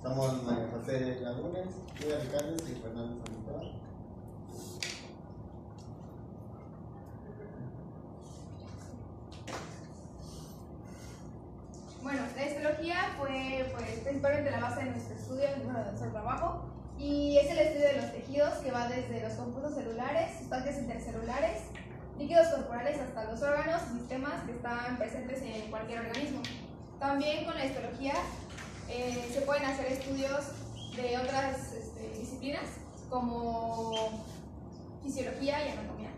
Somos María José Lagunes, Julia Ricardo y Fernando Sandoval. Bueno, la histología fue principalmente la base de nuestro estudio, de nuestro trabajo, y es el estudio de los tejidos que va desde los compuestos celulares, sustancias intercelulares, líquidos corporales hasta los órganos y sistemas que están presentes en cualquier organismo. También con la histología se pueden hacer estudios de otras disciplinas como fisiología y anatomía.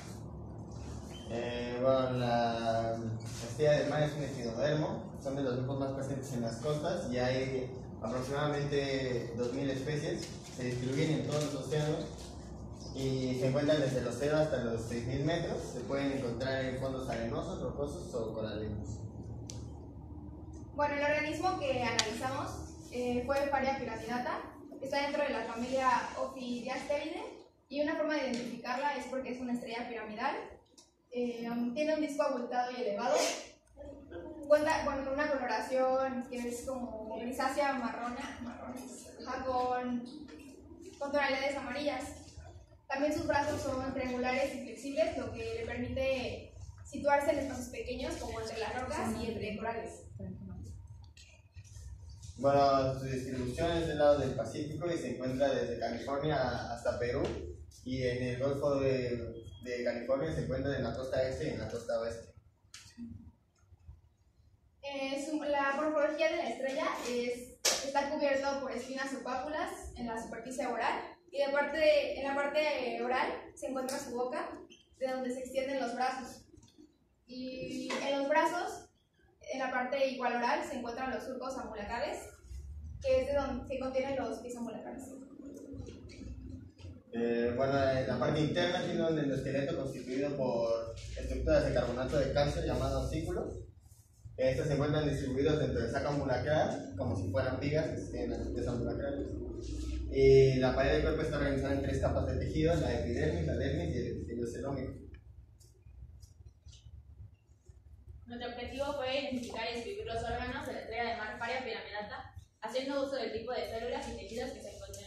Bueno, la estrella de mar es un equinodermo, son de los grupos más presentes en las costas y hay aproximadamente 2000 especies, se distribuyen en todos los océanos y se encuentran desde los 0 hasta los 6000 metros, se pueden encontrar en fondos arenosos, rocosos o coralinos. Bueno, el organismo que analizamos fue Faria pyramidata, está dentro de la familia Ophidiasteridae y una forma de identificarla es porque es una estrella piramidal. Tiene un disco abultado y elevado, cuenta con una coloración que es como grisácea con tonalidades amarillas. También sus brazos son triangulares y flexibles, lo que le permite situarse en espacios pequeños como entre las rocas y entre corales. Bueno, su distribución es del lado del Pacífico y se encuentra desde California hasta Perú y en el Golfo de California se encuentra en la costa este y en la costa oeste. La morfología de la estrella está cubierto por espinas o pápulas en la superficie oral y en la parte oral se encuentra su boca, de donde se extienden los brazos. Y en los brazos, en la parte igual oral, se encuentran los surcos ambulacrales, que es de donde se contienen los pies ambulacrales. Bueno, en la parte interna tiene un endoesqueleto constituido por estructuras de carbonato de calcio llamados osículos. Estos se encuentran distribuidos dentro del saco ambulacral, como si fueran vigas que se tienen en los pies ambulacrales. Y la pared del cuerpo está organizada en 3 capas de tejidos: la epidermis, la dermis y el epitelio celómico. Nuestro objetivo fue identificar y describir los órganos de la estrella de mar Faria pyramidata, haciendo uso del tipo de células y tejidos que se encuentran.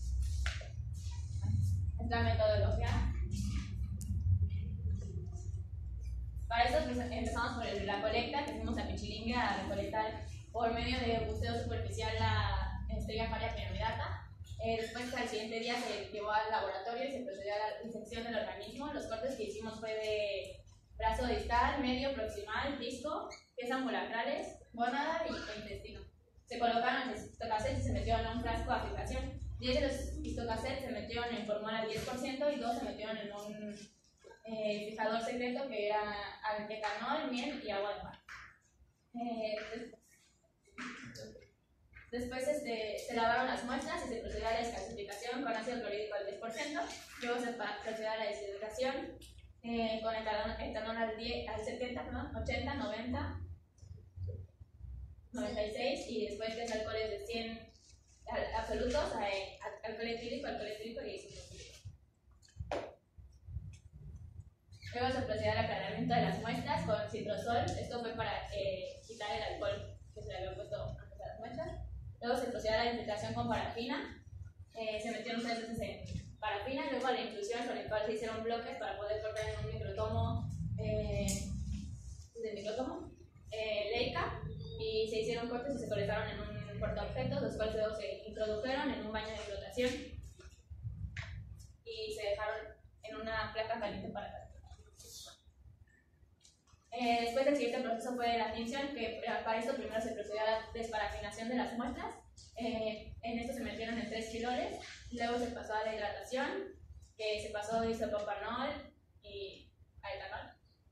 Nuestra metodología. Para eso empezamos por la colecta, que fuimos a Pichilingue a recolectar por medio de buceo superficial la estrella Faria pyramidata. Después, al siguiente día, se llevó al laboratorio y se procedió a la disección del organismo. Los cortes que hicimos fue de brazo distal, medio, proximal, disco, pies ambulacrales, gónada y intestino. Se colocaron los histocassettes y se metieron en un frasco a fijación. 10 de los histocassettes se metieron en formol al 10% y 2 se metieron en un fijador secreto que era etanol, miel y agua de mar. Después se lavaron las muestras y se procedió a la descalcificación con ácido clorhídrico al 10%. Luego se procedió a la deshidratación con etanol al 70, 80, 90, 96 y después 3 alcoholes de 100 absolutos, alcohol etílico y isopropílico. Luego se procedió al aclaramiento de las muestras con citrosol. Esto fue para quitar el alcohol que se le había puesto antes a las muestras. Luego se procedió a la infiltración con parafina. Se metieron 3 veces en parafina. Luego a la inclusión con el cual se hicieron bloques para poder cortar en un microtomo Leica, y se hicieron cortes y se colocaron en un portaobjetos, los cuales luego se introdujeron en un baño de flotación y se dejaron en una placa caliente para calentar. Después el siguiente proceso fue la tinción, que para esto primero se procedió a la desparafinación de las muestras. En esto se metieron en 3 quiloles, luego se pasó a la hidratación, que se pasó de isopropanol y a etanol.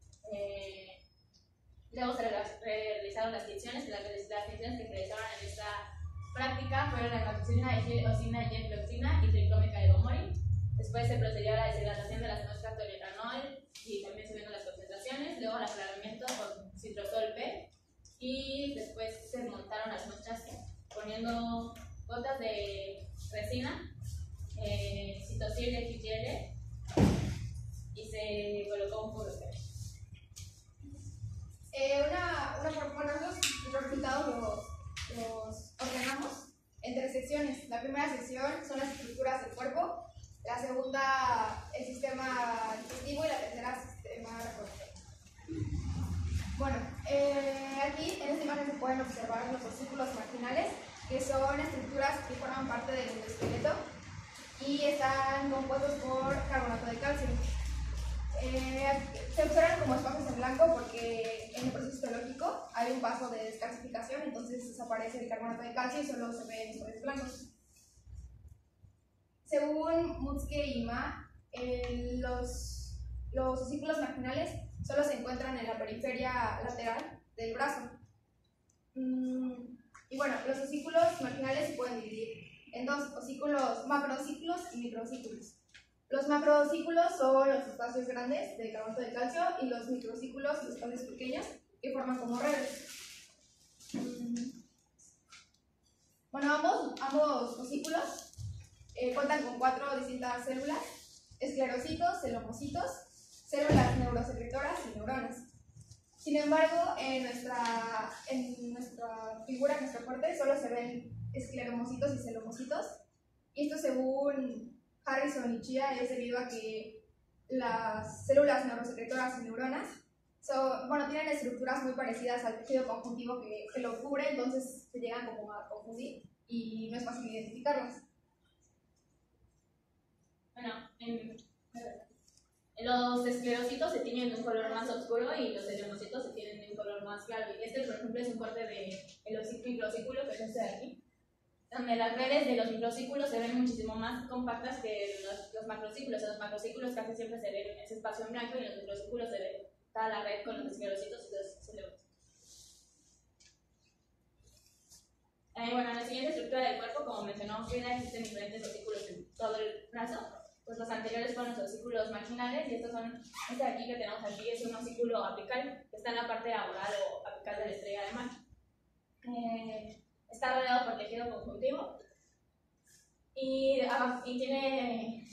Luego se realizaron las tinciones, las tinciones que se realizaron en esta práctica fueron la hematoxina, eosina, genfloxina y triclómica de Gomori. Después se procedió a la deshidratación de las muestras con etanol y también subiendo las concentraciones, luego al aclaramiento con citrosol P y después se montaron las muestras poniendo gotas de resina, citosil de XGL y se colocó un puro P. Los resultados los ordenamos en 3 secciones. La primera sección son las estructuras del cuerpo, la segunda el sistema digestivo y la tercera el sistema reproductor. Bueno, aquí en esta imagen se pueden observar los osículos marginales, que son estructuras que forman parte del esqueleto y están compuestos por carbonato de calcio. Se observan como espacios en blanco porque en el proceso histológico hay un paso de descalcificación, entonces desaparece el carbonato de calcio y solo se ven espacios blancos. Según Mutzke y Ma, los osículos marginales solo se encuentran en la periferia lateral del brazo. Y bueno, los osículos marginales se pueden dividir en dos: macroosículos y microosículos. Los macroosículos son los espacios grandes de carbonato de calcio y los microosículos los espacios pequeños que forman como redes. Bueno, ambos osículos cuentan con 4 distintas células: esclerocitos, celomocitos, células neurosecretoras y neuronas. Sin embargo, en nuestra figura, en nuestra parte, solo se ven escleromocitos y celomocitos. Y esto, según Harrison y Chia, es debido a que las células neurosecretoras y neuronas tienen estructuras muy parecidas al tejido conjuntivo que lo cubre, entonces se llegan como a confundir y no es fácil identificarlas. Bueno, los esclerocitos se tienen de un color más oscuro y los celomocitos se tienen de un color más claro. Y este, por ejemplo, es un corte del microosículo, que es este de aquí, donde las redes de los microosículos se ven muchísimo más compactas que los macroosículos. En los macroosículos casi siempre se ve ese espacio en blanco y en los microosículos se ve toda la red con los esclerocitos y los celomocitos. Bueno, en la siguiente estructura del cuerpo, como mencionó Frida, existen diferentes osículos en todo el brazo. Pues los anteriores fueron los osículos marginales y estos son, este de aquí que tenemos aquí es un osículo apical que está en la parte oral o apical de la estrella de mar. Está rodeado por tejido conjuntivo y tiene,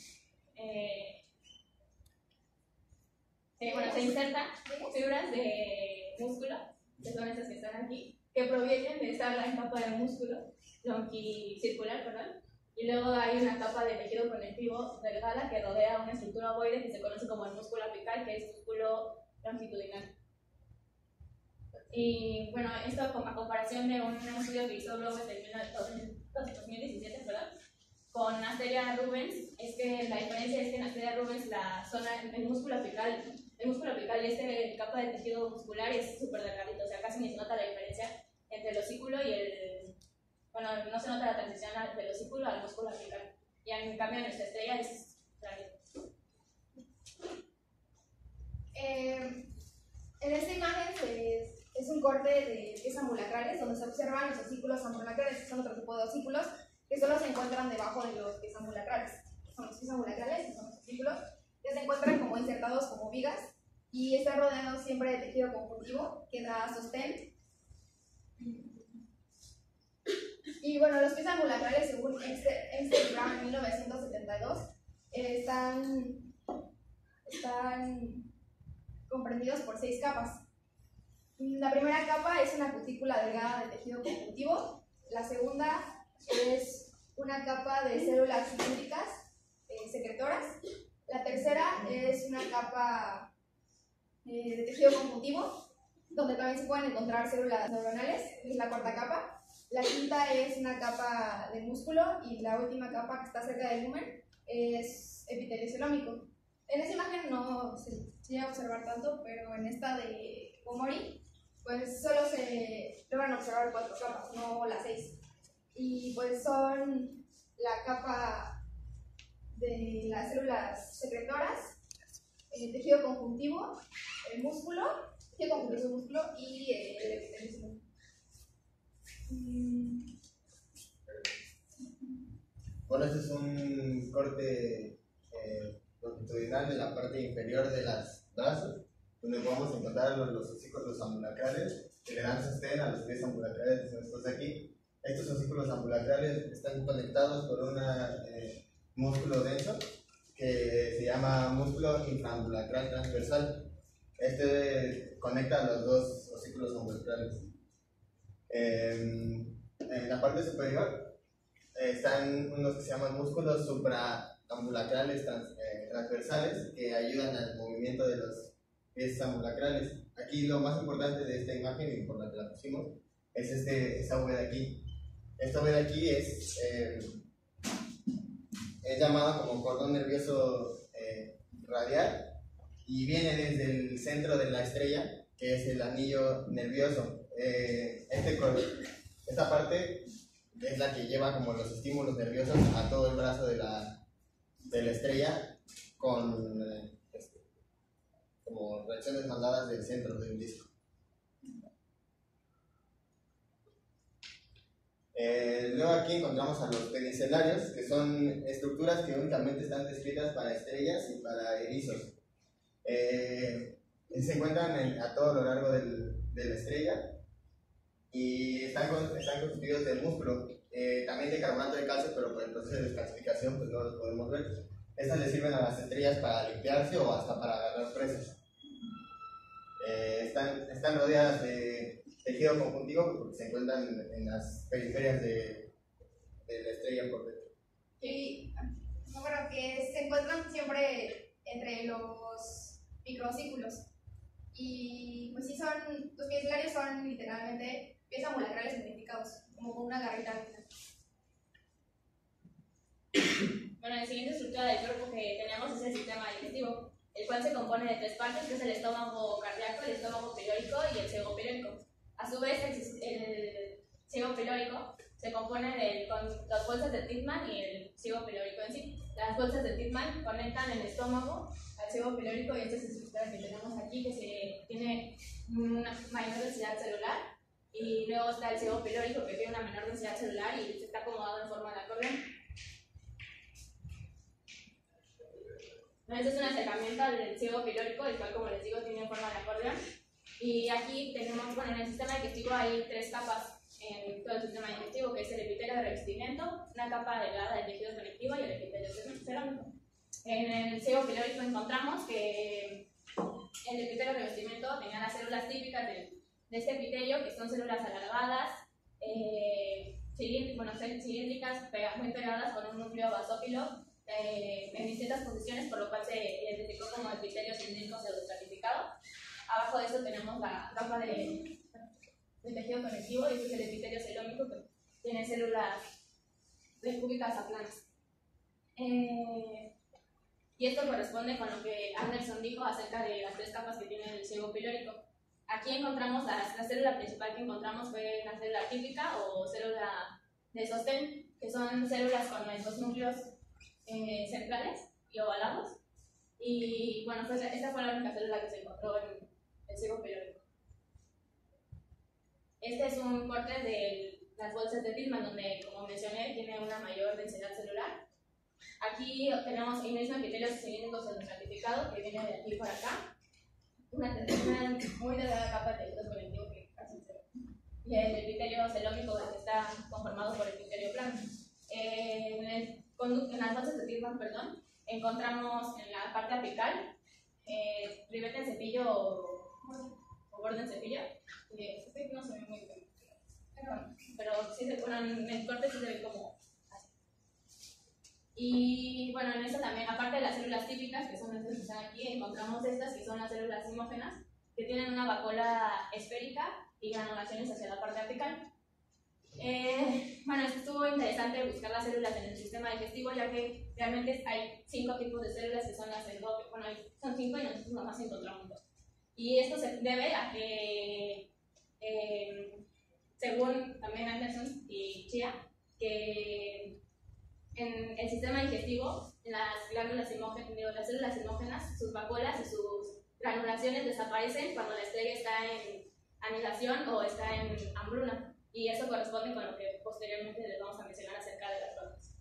se insertan fibras de músculo, que son estas que están aquí, que provienen de esta gran capa de músculo circular, perdón. Y luego hay una capa de tejido conectivo delgada que rodea una estructura ovoide que se conoce como el músculo apical, que es músculo longitudinal. Y bueno, esto a comparación de un estudio que hizo Globes en 2017, con Asteria rubens, es que la diferencia es que en Asteria rubens el músculo apical y este capa de tejido muscular es súper delgadito, o sea, casi ni se nota la diferencia entre el osículo y no se nota la transición del osículo al músculo apical. Y en cambio en nuestra estrella es clarito. En esta imagen es un corte de pies ambulacrales donde se observan los osículos ambulacrales, que son otro tipo de osículos que solo se encuentran debajo de los pies ambulacrales. Son los pies ambulacrales, que son los osículos que se encuentran como insertados como vigas y están rodeados siempre de tejido conjuntivo que da sostén. Y bueno, los pies ambulacrales, según Einstein Brown en 1972, están comprendidos por 6 capas. La primera capa es una cutícula delgada de tejido conjuntivo. La segunda es una capa de células cilíndricas secretoras. La tercera es una capa de tejido conjuntivo, donde también se pueden encontrar células neuronales, es la cuarta capa. La quinta es una capa de músculo y la última capa que está cerca del lumen es epitelio celómico. En esa imagen no se llega a observar tanto, pero en esta de Komori, pues solo se logran observar 4 capas, no las 6. Y pues son la capa de las células secretoras, el tejido conjuntivo, el músculo, y el epitelio celómico. Bueno, este es un corte longitudinal de la parte inferior de los brazos, donde podemos encontrar los osículos ambulacrales que le dan sostén a los pies ambulacrales que son estos de aquí. Estos osículos ambulacrales están conectados por un músculo denso que se llama músculo infraambulacral transversal. Este conecta a los dos osículos ambulacrales. En la parte superior están unos que se llaman músculos supraambulacrales transversales que ayudan al movimiento de los pies ambulacrales. Aquí lo más importante de esta imagen, y por la que la pusimos, es esta V de aquí. Esta V de aquí es llamada como cordón nervioso radial y viene desde el centro de la estrella, que es el anillo nervioso. Esta parte es la que lleva como los estímulos nerviosos a todo el brazo de la estrella con como reacciones mandadas del centro del disco. Luego aquí encontramos a los pedicellarios, que son estructuras que únicamente están descritas para estrellas y para erizos. Se encuentran a todo lo largo de la estrella y están constituidos de músculo, también de carbonato de calcio, pero por el proceso de descalcificación pues no los podemos ver. Estas les sirven a las estrellas para limpiarse o hasta para agarrar presas. Están rodeadas de tejido conjuntivo porque se encuentran en las periferias de la estrella por dentro. Y bueno, que se encuentran siempre entre los microvasículos. Y pues sí, los pedicellarios son literalmente pies ambulacrales magnificados, como con una garrita. Bueno, la siguiente estructura del cuerpo que tenemos es el sistema digestivo, el cual se compone de 3 partes, que es el estómago cardíaco, el estómago pelórico y el ciego pelórico. A su vez, el ciego pelórico se compone con las bolsas de Tillman y el ciego pelórico en sí. Las bolsas de Tillman conectan el estómago al ciego pelórico y esta es la estructura que tenemos aquí, que tiene una mayor densidad celular, y luego está el ciego pelórico que tiene una menor densidad celular y está acomodado en forma de acordeón. Este es un acercamiento al ciego pelórico, el cual, como les digo, tiene forma de acordeón. Y aquí tenemos, bueno, en el sistema digestivo hay 3 capas en todo el sistema digestivo, que es el epitelio de revestimiento, una capa delgada del tejido conectivo y el epitelio cerámico. En el ciego pelórico encontramos que el epitelio de revestimiento tenía las células típicas de este epitelio, que son células alargadas, cilíndricas, muy pegadas con un núcleo basófilo en distintas posiciones, por lo cual se identificó como epitelio cilíndrico pseudoestratificado. Abajo de eso tenemos la capa de tejido conectivo, y este es el epitelio celómico, que tiene células cúbicas aplanas. Y esto corresponde con lo que Anderson dijo acerca de las 3 capas que tiene el ciego pelórico. Aquí encontramos la célula principal que encontramos fue una célula típica o célula de sostén, que son células con los 2 núcleos centrales y ovalados. Y bueno, esta fue la única célula que se encontró en el ciego pelórico. Este es un corte de las bolsas de Tillman, donde, como mencioné, tiene una mayor densidad celular. Aquí tenemos el mismo epitelio cilíndrico pseudoestratificado, que viene de aquí por acá. Una muy delgada capa de tejido conectivo que casi se ve. Y el epitelio celómico, que está conformado por epitelio plano. En las bolsas de Tillman, encontramos en la parte apical ribete en cepillo o borde en cepillo. Este no se ve muy bien, pero sí en el corte sí se ve como así. Y bueno, en esto también, aparte de las células típicas, que son estas que están aquí, encontramos estas que son las células simógenas, que tienen una vacuola esférica y granulaciones hacia la parte apical. Bueno, estuvo interesante buscar las células en el sistema digestivo, ya que realmente hay 5 tipos de células que son las endógenas. Bueno, son 5 y nosotros nomás encontramos 2. Y esto se debe a que, según también Anderson y Chia, que en el sistema digestivo, las células simógenas, sus vacuolas y sus granulaciones desaparecen cuando la estrella está en anidación o está en hambruna. Y eso corresponde con lo que posteriormente les vamos a mencionar acerca de las gónadas.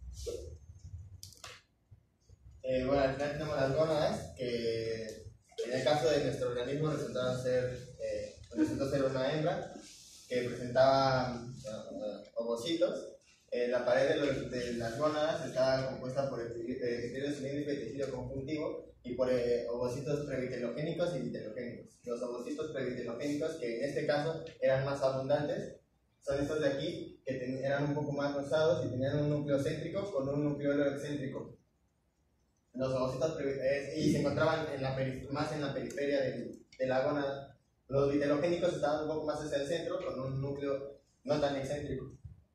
Bueno, al final tenemos las gónadas, que en el caso de nuestro organismo resultó ser una hembra que presentaba ovocitos. La pared de las gónadas estaba compuesta por epitelio cilíndrico y tejido conjuntivo y por ovocitos previtelogénicos y vitelogénicos. Los ovocitos previtelogénicos, que en este caso eran más abundantes, son estos de aquí, que eran un poco más rosados y tenían un núcleo céntrico con un nucleolo excéntrico. Los ovocitos y se encontraban más en la periferia de la gónada. Los vitelogénicos estaban un poco más hacia el centro con un núcleo no tan excéntrico.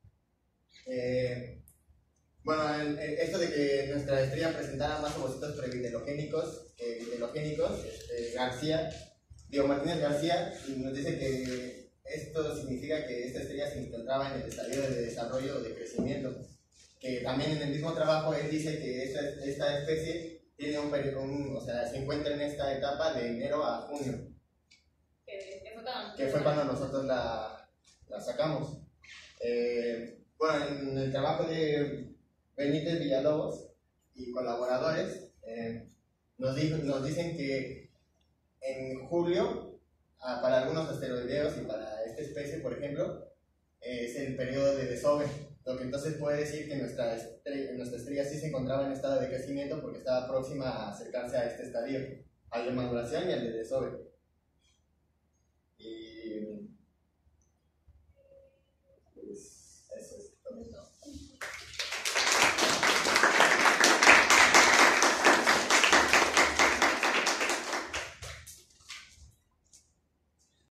Bueno, esto de que nuestra estrella presentara más ovocitos previtelogénicos que vitelogénicos, Martínez García nos dice que esto significa que esta estrella se encontraba en el estadio de desarrollo o de crecimiento. Que también en el mismo trabajo él dice que esta especie tiene o sea, se encuentra en esta etapa de enero a junio. Que fue cuando nosotros la sacamos. Bueno, en el trabajo de Benítez Villalobos y colaboradores nos dicen que en julio, para algunos asteroideos y para esta especie, por ejemplo, es el periodo de desove, lo que entonces puede decir que nuestra estrella sí se encontraba en estado de crecimiento porque estaba próxima a acercarse a este estadio, al de maduración y al de desove. Y pues eso es.